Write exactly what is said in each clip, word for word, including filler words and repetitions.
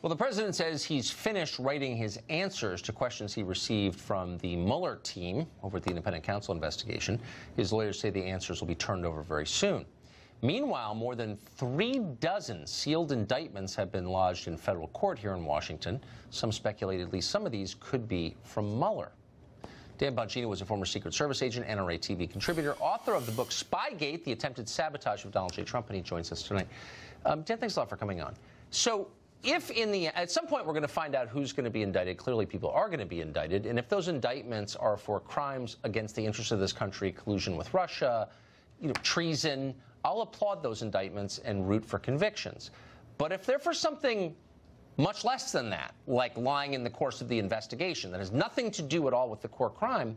Well, the president says he's finished writing his answers to questions he received from the Mueller team over at the independent counsel investigation. His lawyers say the answers will be turned over very soon. Meanwhile, more than three dozen sealed indictments have been lodged in federal court here in Washington. Some speculate at least some of these could be from Mueller. Dan Bongino was a former Secret Service agent, N R A T V contributor, author of the book Spygate, The Attempted Sabotage of Donald J. Trump, and he joins us tonight. Um, Dan, thanks a lot for coming on. So if in the, at some point we're going to find out who's going to be indicted, clearly people are going to be indicted, and if those indictments are for crimes against the interests of this country, collusion with Russia, you know, treason, I'll applaud those indictments and root for convictions. But if they're for something much less than that, like lying in the course of the investigation, that has nothing to do at all with the core crime,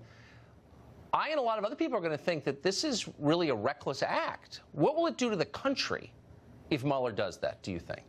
I and a lot of other people are going to think that this is really a reckless act. What will it do to the country if Mueller does that, do you think?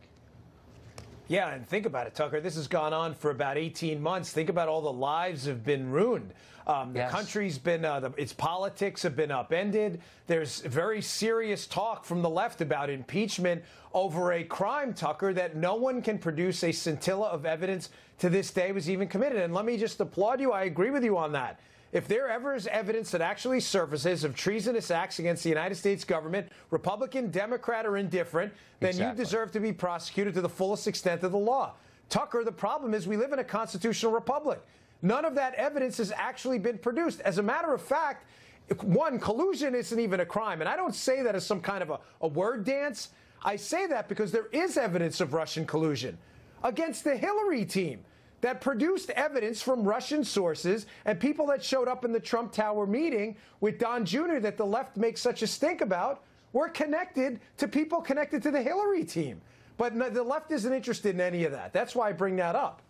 Yeah, and think about it, Tucker. This has gone on for about eighteen months. Think about all the lives have been ruined. Um, the yes. country's been, uh, the, its politics have been upended. There's very serious talk from the left about impeachment over a crime, Tucker, that no one can produce a scintilla of evidence to this day was even committed. And let me just applaud you. I agree with you on that. If there ever is evidence that actually surfaces of treasonous acts against the United States government, Republican, Democrat, or indifferent, then exactly. you deserve to be prosecuted to the fullest extent of the law. Tucker, the problem is we live in a constitutional republic. None of that evidence has actually been produced. As a matter of fact, one, collusion isn't even a crime. And I don't say that as some kind of a, a word dance. I say that because there is evidence of Russian collusion against the Hillary team that produced evidence from Russian sources and people that showed up in the Trump Tower meeting with Don Junior that the left makes such a stink about were connected to people connected to the Hillary team. But no, the left isn't interested in any of that. That's why I bring that up.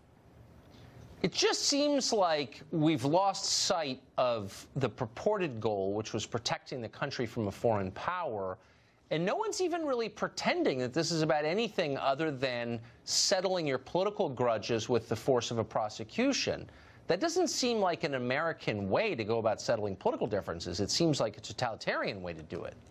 It just seems like we've lost sight of the purported goal, which was protecting the country from a foreign power. And no one's even really pretending that this is about anything other than settling your political grudges with the force of a prosecution. That doesn't seem like an American way to go about settling political differences. It seems like a totalitarian way to do it.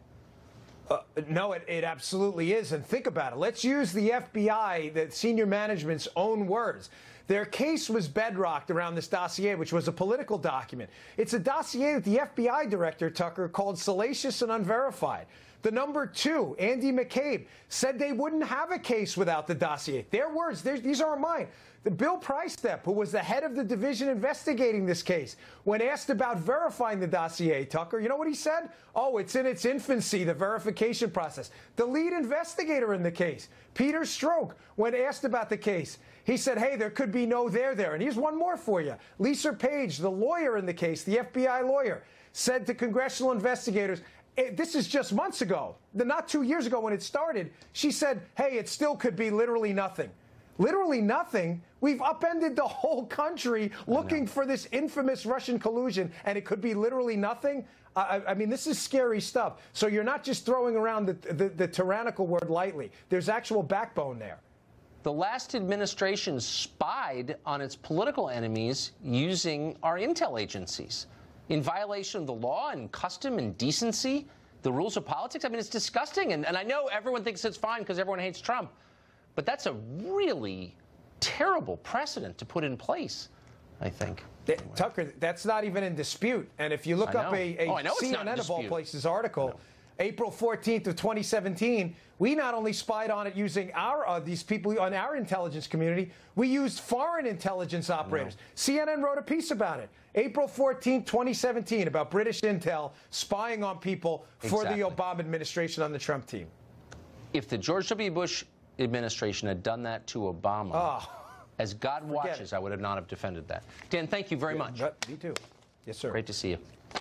Uh, no, it, it absolutely is. And think about it. Let's use the F B I, the senior management's own words. Their case was bedrocked around this dossier, which was a political document. It's a dossier that the F B I director, Tucker, called salacious and unverified. The number two, Andy McCabe, said they wouldn't have a case without the dossier. Their words, these aren't mine. The Bill Pricestep, who was the head of the division investigating this case, when asked about verifying the dossier, Tucker, you know what he said? Oh, it's in its infancy, the verification process. The lead investigator in the case, Peter Strzok, when asked about the case, he said, hey, there could be no there there. And here's one more for you. Lisa Page, the lawyer in the case, the F B I lawyer, said to congressional investigators, this is just months ago, not two years ago when it started, she said, hey, it still could be literally nothing. Literally nothing. We've upended the whole country looking for this infamous Russian collusion, and it could be literally nothing. I, I mean, this is scary stuff. So you're not just throwing around the, the, the tyrannical word lightly. There's actual backbone there. The last administration spied on its political enemies using our intel agencies in violation of the law and custom and decency, the rules of politics. I mean, it's disgusting. And, and I know everyone thinks it's fine because everyone hates Trump. But that's a really terrible precedent to put in place, I think. Anyway. Tucker, that's not even in dispute. And if you look up a, a oh, C N N of all places article, April fourteenth of twenty seventeen, we not only spied on it using our uh, these people on our intelligence community, we used foreign intelligence operators. C N N wrote a piece about it. April fourteenth, twenty seventeen, about British intel spying on people for exactly. the Obama administration on the Trump team. If the George W. Bush administration had done that to Obama, oh, as God watches, it. I would have not have defended that. Dan, thank you very yeah, much. Me too. Yes, sir. Great to see you.